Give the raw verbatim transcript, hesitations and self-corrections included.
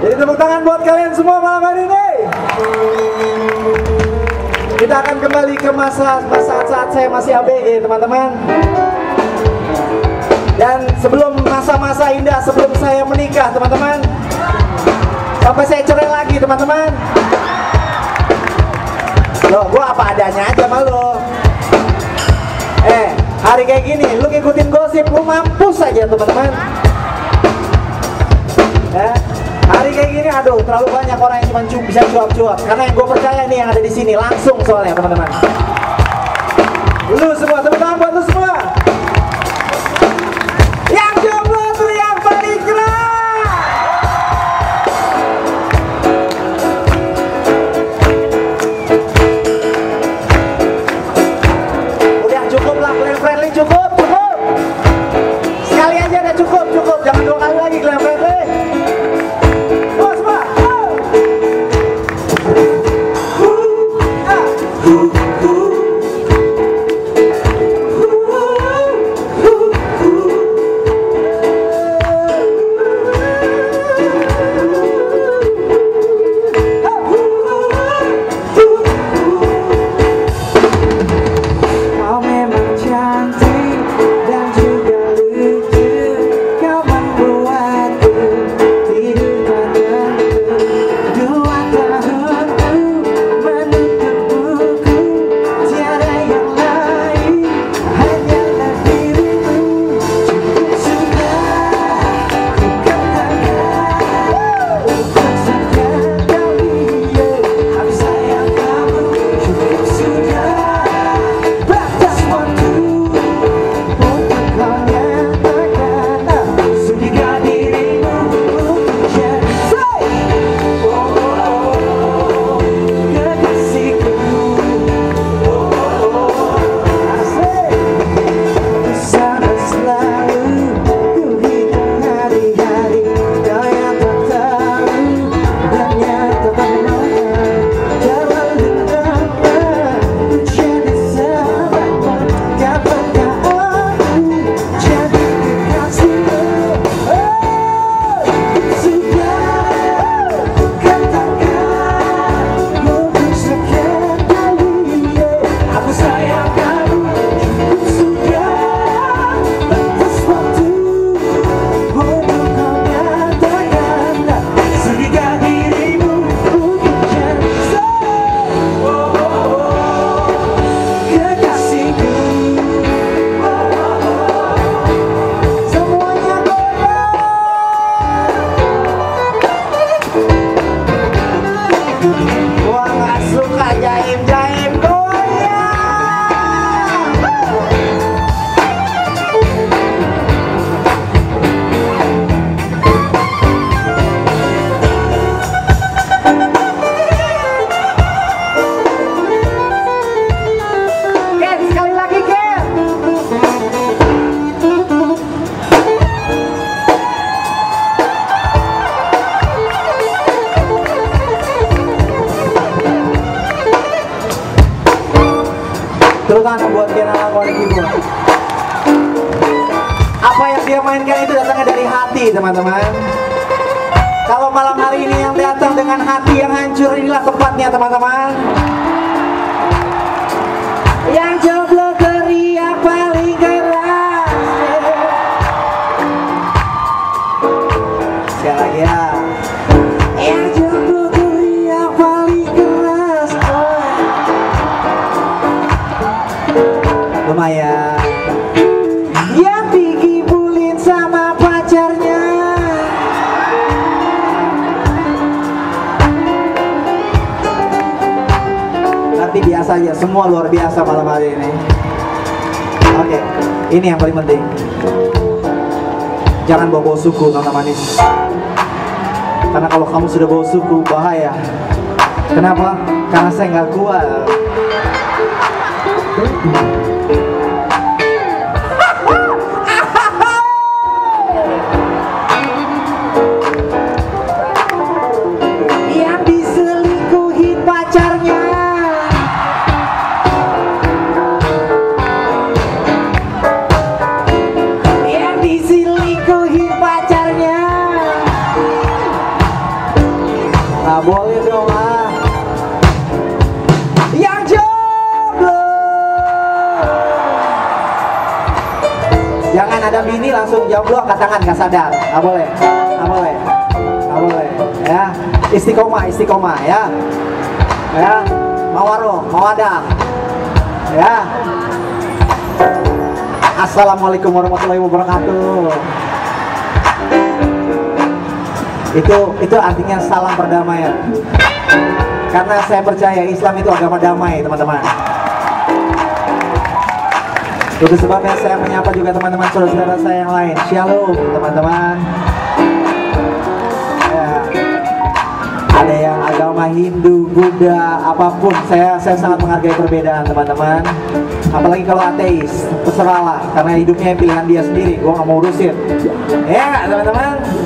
Jadi tepuk tangan buat kalian semua malam hari ini. Kita akan kembali ke masa saat-saat saya masih A B G, teman-teman. Dan sebelum masa-masa indah, sebelum saya menikah, teman-teman, sampai saya cerai lagi, teman-teman. Loh, gua apa adanya aja sama lo. Eh, hari kayak gini, lu ngikutin gosip, lu mampus aja, teman-teman. Ya. Hari kayak gini, aduh, terlalu banyak orang yang cuma cu bisa cuap-cuap. Karena yang gue percaya nih yang ada di sini langsung soalnya, teman-teman. Lu semua, tepuk tangan buat lu semua. Yang jomblo tuh yang paling keras. Udah cukup lah, Glenn Friendly cukup, cukup. Sekali aja udah cukup, cukup. Jangan dua kali lagi Glenn Friendly. Terutama buat Kenal Konekimu. Apa yang dia mainkan itu datangnya dari hati, teman-teman. Kalau malam hari ini yang datang dengan hati yang hancur, inilah tempatnya, teman-teman. Yang jomblo teriak paling keras. Sekali lagi ya. Yang jomblo teriak paling keras. Lumayan. Yang dikibulin sama pacarnya. Nanti biasa aja, semua luar biasa malam hari ini. Oke, ini yang paling penting. Jangan bawa-bawa suku, nona manis. Karena kalau kamu sudah bawa suku, bahaya. Kenapa? Karena saya nggak kuat. Yang diselingkuhin pacarnya. Yang diselingkuhin pacarnya. langsung jam dua angkat tangan, nggak sadar, nggak boleh, nggak boleh, nggak boleh, ya. Istiqomah, istiqomah, ya, ya. Mawaro, mawadah, ya. Assalamualaikum warahmatullahi wabarakatuh. Itu itu artinya salam perdamaian. Karena saya percaya Islam itu agama damai, teman-teman. Itu sebabnya saya menyapa juga teman-teman saudara-saudara saya yang lain. Shalom, teman-teman. Ya. Ada yang agama Hindu, Buddha, apapun. Saya saya sangat menghargai perbedaan, teman-teman. Apalagi kalau ateis, terserahlah. Karena hidupnya pilihan dia sendiri. Gua nggak mau urusin. Ya, teman-teman.